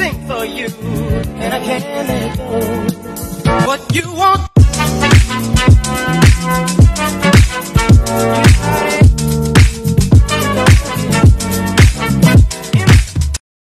sing for you, and I can't let go.